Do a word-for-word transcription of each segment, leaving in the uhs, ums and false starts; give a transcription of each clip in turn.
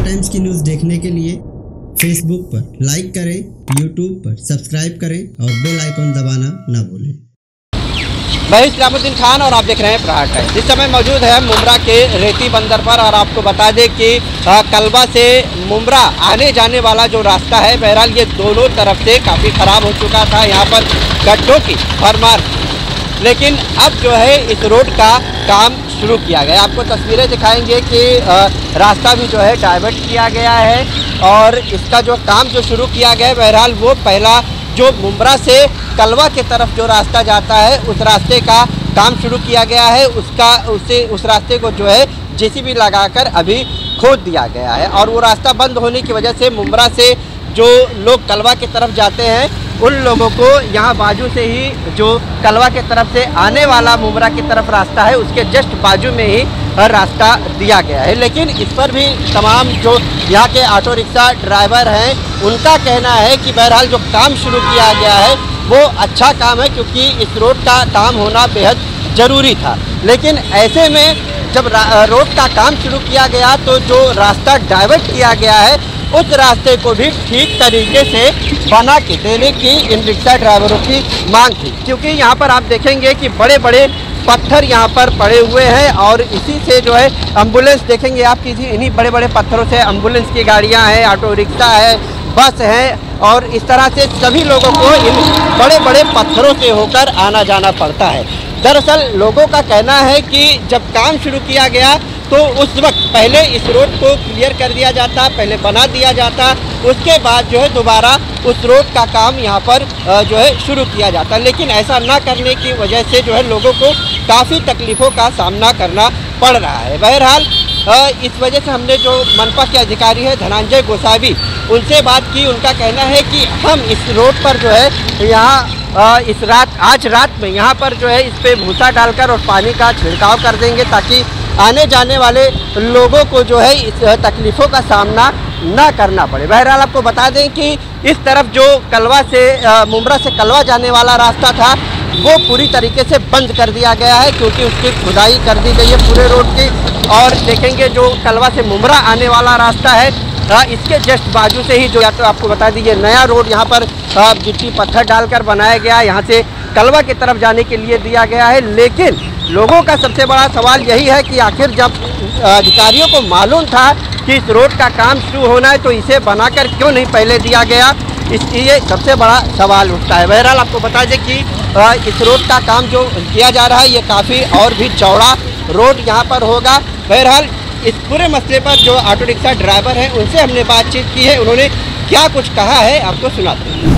Times की news देखने के लिए फेसबुक पर लाइक करें, यूट्यूब पर सब्सक्राइब करें और बेल आइकन दबाना ना भूलें। मैं इस्लामुद्दीन खान और आप देख रहे हैं प्रहार टाइम्स। इस समय मौजूद है मुमरा के रेती बंदर पर और आपको बता दें कि कलवा से मुमरा आने जाने वाला जो रास्ता है, बहरहाल ये दोनों तरफ से काफ़ी ख़राब हो चुका था। यहाँ पर गड्ढों की भरमार, लेकिन अब जो है इस रोड का काम शुरू किया गया। आपको तस्वीरें दिखाएंगे कि रास्ता भी जो है डाइवर्ट किया गया है और इसका जो काम जो शुरू किया गया है, बहरहाल वो पहला जो मुमरा से कलवा के तरफ जो रास्ता जाता है उस रास्ते का काम शुरू किया गया है। उसका उसे उस रास्ते को जो है जेसीबी लगाकर अभी खोद दिया गया है और वो रास्ता बंद होने की वजह से मुमरा से जो लोग कलवा की तरफ जाते हैं उन लोगों को यहाँ बाजू से ही जो कलवा के तरफ से आने वाला मुमरा की तरफ रास्ता है उसके जस्ट बाजू में ही रास्ता दिया गया है। लेकिन इस पर भी तमाम जो यहाँ के ऑटो रिक्शा ड्राइवर हैं उनका कहना है कि बहरहाल जो काम शुरू किया गया है वो अच्छा काम है, क्योंकि इस रोड का काम होना बेहद ज़रूरी था। लेकिन ऐसे में जब रोड का काम शुरू किया गया तो जो रास्ता डाइवर्ट किया गया है उस रास्ते को भी ठीक तरीके से बना के देने की इन रिक्शा ड्राइवरों की मांग थी, क्योंकि यहाँ पर आप देखेंगे कि बड़े बड़े पत्थर यहाँ पर पड़े हुए हैं और इसी से जो है एम्बुलेंस देखेंगे आप, किसी इन्हीं बड़े बड़े पत्थरों से एम्बुलेंस की गाड़ियाँ हैं, ऑटो रिक्शा है, बस है और इस तरह से सभी लोगों को इन बड़े बड़े पत्थरों से होकर आना जाना पड़ता है। दरअसल लोगों का कहना है कि जब काम शुरू किया गया तो उस वक्त पहले इस रोड को क्लियर कर दिया जाता, पहले बना दिया जाता, उसके बाद जो है दोबारा उस रोड का काम यहाँ पर जो है शुरू किया जाता। लेकिन ऐसा ना करने की वजह से जो है लोगों को काफ़ी तकलीफ़ों का सामना करना पड़ रहा है। बहरहाल इस वजह से हमने जो मनपा के अधिकारी हैं धनंजय गोसावी, उनसे बात की। उनका कहना है कि हम इस रोड पर जो है यहाँ इस रात आज रात में यहाँ पर जो है इस पर भूसा डालकर और पानी का छिड़काव कर देंगे ताकि आने जाने वाले लोगों को जो है इस तकलीफ़ों का सामना ना करना पड़े। बहरहाल आपको बता दें कि इस तरफ जो कलवा से मुमरा से कलवा जाने वाला रास्ता था वो पूरी तरीके से बंद कर दिया गया है, क्योंकि उसकी खुदाई कर दी गई है पूरे रोड की। और देखेंगे जो कलवा से मुमरा आने वाला रास्ता है इसके जस्ट बाजू से ही जो या तो आपको बता दीजिए नया रोड यहाँ पर गिट्टी पत्थर डालकर बनाया गया, यहाँ से कलवा की तरफ जाने के लिए दिया गया है। लेकिन लोगों का सबसे बड़ा सवाल यही है कि आखिर जब अधिकारियों को मालूम था कि इस रोड का काम शुरू होना है तो इसे बनाकर क्यों नहीं पहले दिया गया, इसलिए सबसे बड़ा सवाल उठता है। बहरहाल आपको बता दें कि इस रोड का काम जो किया जा रहा है ये काफ़ी और भी चौड़ा रोड यहाँ पर होगा। बहरहाल इस पूरे मसले पर जो ऑटो रिक्शा ड्राइवर हैं उनसे हमने बातचीत की है, उन्होंने क्या कुछ कहा है आपको सुनाते हैं।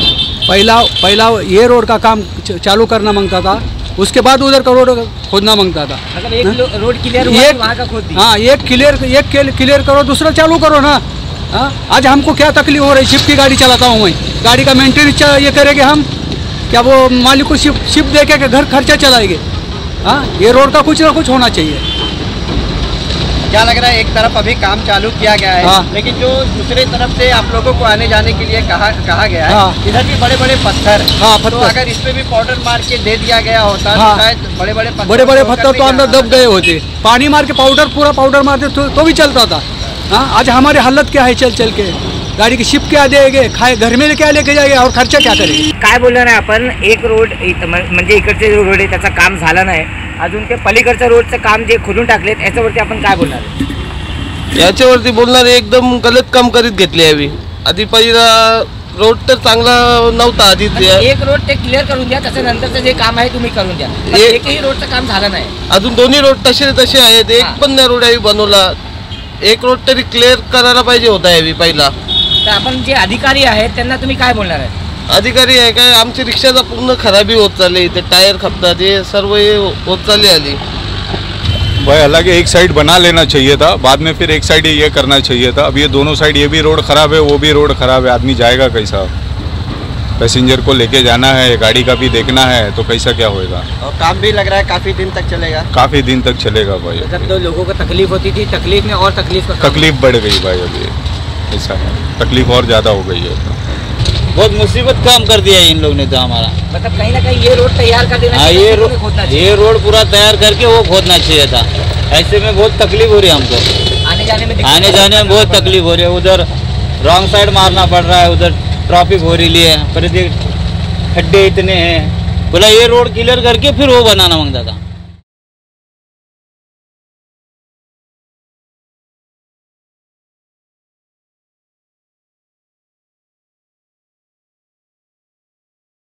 पहला पहला ये रोड का काम चालू करना मांगता था, उसके बाद उधर का रोड खोदना मांगता था। मतलब एक रोड क्लियर हुआ तो वहाँ का खोद दिया। हाँ, एक क्लियर एक क्लियर करो, दूसरा चालू करो ना। हाँ, आज हमको क्या तकलीफ हो रही, शिप की गाड़ी चलाता हूँ मैं, गाड़ी का मेंटेनेंस ये करेंगे हम क्या, वो मालिक को शिप शिप दे के घर खर्चा चलाएंगे। हाँ, ये रोड का कुछ ना कुछ होना चाहिए। क्या लग रहा है, एक तरफ अभी काम चालू किया गया है, हाँ। लेकिन जो दूसरे तरफ से आप लोगों को आने जाने के लिए कहा कहा गया है, हाँ। इधर भी बड़े बड़े पत्थर, हाँ, तो अगर इस पे भी पाउडर मार के दे दिया गया होता हाँ। तो शायद बड़े बड़े पत्थर बड़े बड़े पत्थर तो अंदर दब गए होते, पानी मार के पाउडर पूरा पाउडर मारते तो, तो भी चलता था। हाँ, आज हमारी हालत क्या है, चल चल के गाड़ी की शिप क्या देंगे, खाए घर में क्या लेके जाएंगे और खर्चा क्या करेंगे। काय बोलणार आहे आपण, एक रोड म्हणजे इकडचे जो रोड आहे त्याचा काम झालं नाही, अजून ते पलीकडच्या रोडचं काम जे खोदून टाकलेत याच्यावरती आपण काय बोलणार आहे? याच्यावरती बोलणार एकदम गलत काम करीत घेतले आम्ही। आधी पहिला रोड तर चांगला नव्हता आधी, एक रोड ते क्लिअर करून द्या, त्याच्यानंतरचं जे काम आहे तुम्ही करून द्या। एकही रोडचं काम झालं नाही, अजून दोन्ही रोड तसे तसे आहेत, एक पण नाही रोड आम्ही बनवला। एक रोड तरी क्लिअर करायला पाहिजे होता यावी पहिला। तर आपण जे अधिकारी आहेत त्यांना तुम्ही काय बोलणार आहे? अधिकारी आहे काय, आमची रिक्षाचा पूर्ण खराबी होत चालली, ते टायर खपतात, हे सर्व होत चालली आली। भाई हालांकि एक साइड बना लेना चाहिए था, बाद में फिर एक साइड ये करना चाहिए था। अब ये दोनों साइड, ये भी रोड ख़राब है वो भी रोड ख़राब है, आदमी जाएगा कैसा? पैसेंजर को लेके जाना है, गाड़ी का भी देखना है, तो कैसा क्या होएगा? और काम भी लग रहा है काफ़ी दिन तक चलेगा। काफ़ी दिन तक चलेगा भाई। जब तो लोगों को तकलीफ होती थी, तकलीफ में और तकलीफ का तकलीफ बढ़ गई भाई, अभी ऐसा है, तकलीफ और ज़्यादा हो गई है। बहुत मुसीबत काम कर दिया है इन लोगों ने तो हमारा। मतलब कहीं ना कहीं ये रोड तैयार कर देना चाहिए, ये रोड ये रोड पूरा तैयार करके वो खोदना चाहिए था। ऐसे में बहुत तकलीफ हो रही है हमको। आने जाने में दिक्कत आने जाने में बहुत तकलीफ हो रही है। उधर रॉन्ग साइड मारना पड़ रहा है, उधर ट्रैफिक हो रही है, पर खड्डे इतने हैं। बोला ये रोड क्लियर करके फिर वो बनाना मांगता था।